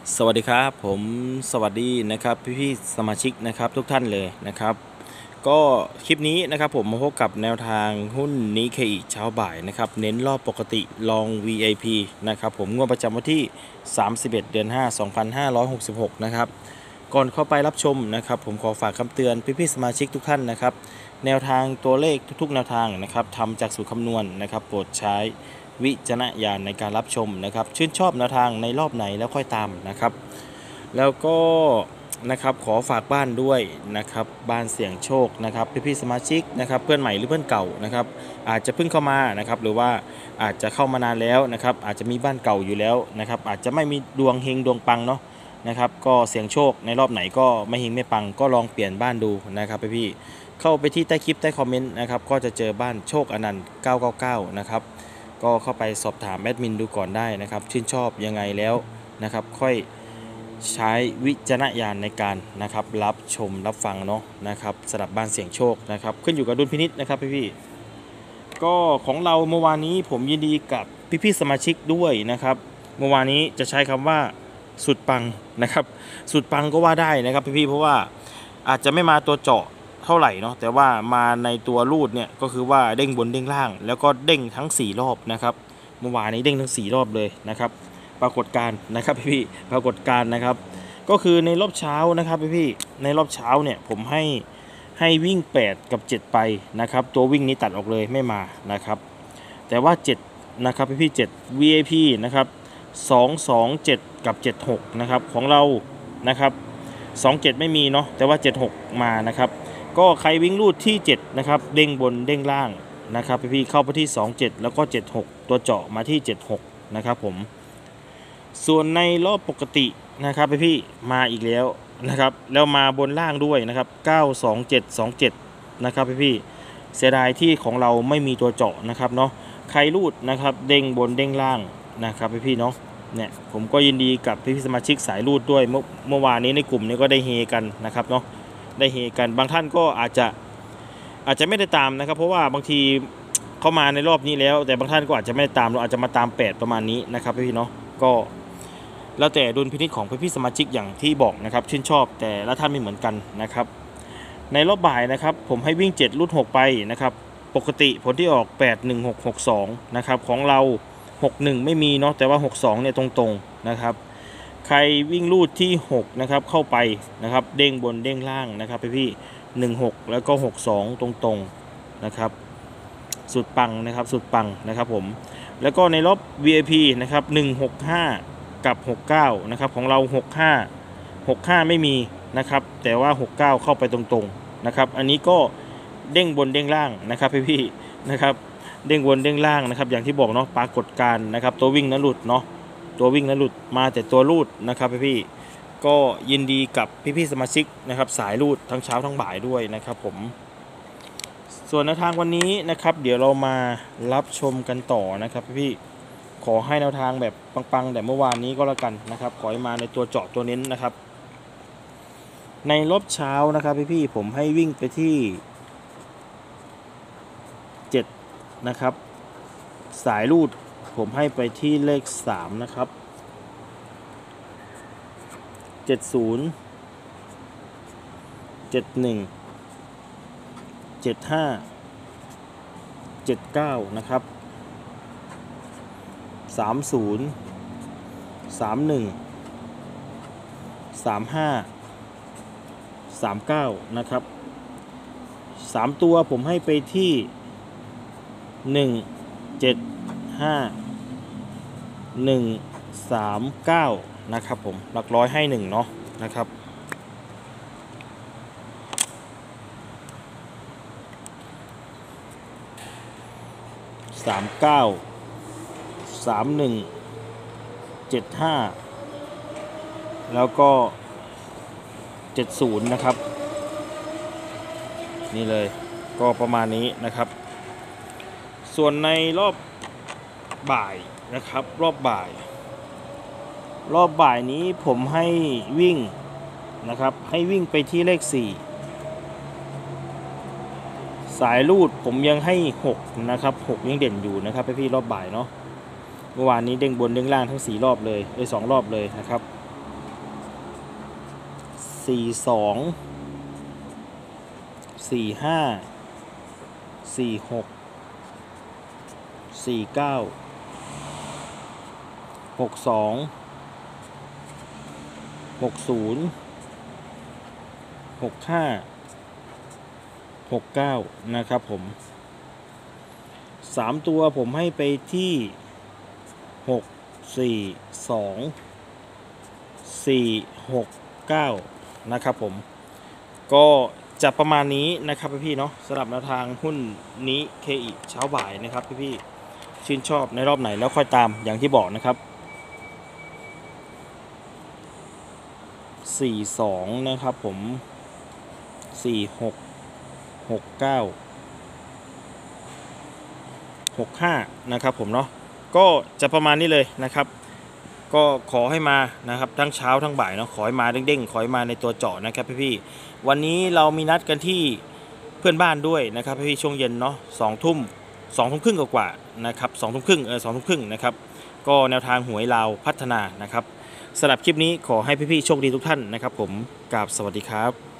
สวัสดีครับผมสวัสดีนะครับพี่ๆสมาชิกนะครับทุกท่านเลยนะครับก็คลิปนี้นะครับผมมาพบกับแนวทางหุ้นนิเคอิเช้าบ่ายนะครับเน้นรอบปกติลอง VIP นะครับผมงวดประจำวันที่31เดือน5 2566นะครับก่อนเข้าไปรับชมนะครับผมขอฝากคำเตือนพี่ๆสมาชิกทุกท่านนะครับแนวทางตัวเลขทุกๆแนวทางนะครับทำจากสูตรคำนวณนะครับโปรดใช้วิจารณญาณในการรับชมนะครับชื่นชอบแนวทางในรอบไหนแล้วค่อยตามนะครับแล้วก็นะครับขอฝากบ้านด้วยนะครับบ้านเสี่ยงโชคนะครับพี่ๆสมาชิกนะครับเพื่อนใหม่หรือเพื่อนเก่านะครับอาจจะเพิ่งเข้ามานะครับหรือว่าอาจจะเข้ามานานแล้วนะครับอาจจะมีบ้านเก่าอยู่แล้วนะครับอาจจะไม่มีดวงเฮงดวงปังเนาะนะครับก็เสี่ยงโชคในรอบไหนก็ไม่เฮงไม่ปังก็ลองเปลี่ยนบ้านดูนะครับพี่ๆเข้าไปที่ใต้คลิปใต้คอมเมนต์นะครับก็จะเจอบ้านโชคอนันต์999นะครับก็เข้าไปสอบถามแอดมินดูก่อนได้นะครับชื่นชอบยังไงแล้วนะครับค่อยใช้วิจารณญาณในการนะครับรับชมรับฟังเนาะนะครับสำหรับบ้านเสี่ยงโชคนะครับขึ้นอยู่กับดุลพินิจนะครับพี่ๆก็ของเราเมื่อวานนี้ผมยินดีกับพี่ๆสมาชิกด้วยนะครับเมื่อวานนี้จะใช้คำว่าสุดปังนะครับสุดปังก็ว่าได้นะครับพี่ๆเพราะว่าอาจจะไม่มาตัวเจาะเท่าไหร่เนาะแต่ว่ามาในตัวรูดเนี่ยก็คือว่าเด้งบนเด้งล่างแล้วก็เด้งทั้ง4รอบนะครับเมื่อวานนี้เด้งทั้ง4รอบเลยนะครับปรากฏการณ์นะครับพี่ๆปรากฏการณ์นะครับก็คือในรอบเช้านะครับพี่ๆในรอบเช้าเนี่ยผมให้วิ่ง8กับ7ไปนะครับตัววิ่งนี้ตัดออกเลยไม่มานะครับแต่ว่า7นะครับพี่ๆ7 VIP นะครับ227กับ76นะครับของเรานะครับ27ไม่มีเนาะแต่ว่า76มานะครับก็ใครวิ่งรูดที่7นะครับเด้งบนเด้งล่างนะครับพี่ๆเข้าไปที่27แล้วก็76ตัวเจาะมาที่76นะครับผมส่วนในรอบปกตินะครับพี่ๆมาอีกแล้วนะครับแล้วมาบนล่างด้วยนะครับ92727นะครับพี่ๆเสียดายที่ของเราไม่มีตัวเจาะนะครับเนาะใครรูดนะครับเด้งบนเด้งล่างนะครับพี่ๆเนาะเนี่ยผมก็ยินดีกับพี่ๆสมาชิกสายรูดด้วยเมื่อวานนี้ในกลุ่มนี้ก็ได้เฮกันนะครับเนาะได้เฮกันบางท่านก็อาจจะไม่ได้ตามนะครับเพราะว่าบางทีเข้ามาในรอบนี้แล้วแต่บางท่านก็อาจจะไม่ได้ตามเราอาจจะมาตาม8ประมาณนี้นะครับพี่ๆเนาะก็แล้วแต่ดุลพินิจของพี่ๆสมาชิกอย่างที่บอกนะครับชื่นชอบแต่ละท่านไม่เหมือนกันนะครับในรอบบ่ายนะครับผมให้วิ่ง7รูด6ไปนะครับปกติผลที่ออก81662นะครับของเรา61ไม่มีเนาะแต่ว่า62เนี่ยตรงๆนะครับใครวิ่งรูดที่6นะครับเข้าไปนะครับเด้งบนเด้งล่างนะครับพี่16แล้วก็62ตรงๆนะครับสุดปังนะครับสุดปังนะครับผมแล้วก็ในรอบ VIP นะครับ165กับ69นะครับของเรา65ไม่มีนะครับแต่ว่า69เข้าไปตรงๆนะครับอันนี้ก็เด้งบนเด้งล่างนะครับพี่ๆนะครับเด้งบนเด้งล่างนะครับอย่างที่บอกเนาะปรากฏการณ์นะครับตัววิ่งนั้นหลุดเนาะตัววิ่งนั้นหลุดมาแต่ตัวรูดนะครับพี่ๆก็ยินดีกับพี่ๆสมาชิกนะครับสายรูดทั้งเช้าทั้งบ่ายด้วยนะครับผมส่วนในทางวันนี้นะครับเดี๋ยวเรามารับชมกันต่อนะครับพี่ๆขอให้แนวทางแบบปังๆแต่เมื่อวานนี้ก็แล้วกันนะครับขอให้มาในตัวเจาะตัวเน้นนะครับในรอบเช้านะครับพี่ๆผมให้วิ่งไปที่7นะครับสายรูดผมให้ไปที่เลข3นะครับ70 71 75 79นะครับ30 31 35 39นะครับ3ตัวผมให้ไปที่1 7 5 1 3 9นะครับผมหลักร้อยให้1เนาะนะครับ39 31 75แล้วก็70นะครับนี่เลยก็ประมาณนี้นะครับส่วนในรอบบ่ายนะครับรอบบ่ายนี้ผมให้วิ่งนะครับให้วิ่งไปที่เลข4สายรูดผมยังให้6นะครับ6ยังเด่นอยู่นะครับพี่รอบบ่ายเนาะเมื่อวานนี้เด้งบนเด้งล่างทั้ง4รอบเลย2รอบเลยนะครับนะครับผม3ตัวผมให้ไปที่642 469นะครับผมก็จะประมาณนี้นะครับพี่ๆเนาะสำหรับแนวทางหุ้นนี้เคอีเช้าบ่ายนะครับพี่ๆชื่นชอบในรอบไหนแล้วค่อยตามอย่างที่บอกนะครับ42นะครับผม466965นะครับผมเนาะก็จะประมาณนี้เลยนะครับก็ขอให้มานะครับทั้งเช้าทั้งบ่ายเนาะขอให้มาเด้งๆขอให้มาในตัวเจาะนะครับพี่ๆวันนี้เรามีนัดกันที่เพื่อนบ้านด้วยนะครับพี่ช่วงเย็นเนาะ2 ทุ่มครึ่งกว่าๆนะครับ2 ทุ่มครึ่ง2 ทุ่มครึ่งนะครับก็แนวทางหวยลาวพัฒนานะครับสำหรับคลิปนี้ขอให้พี่ๆโชคดีทุกท่านนะครับผมกราบสวัสดีครับ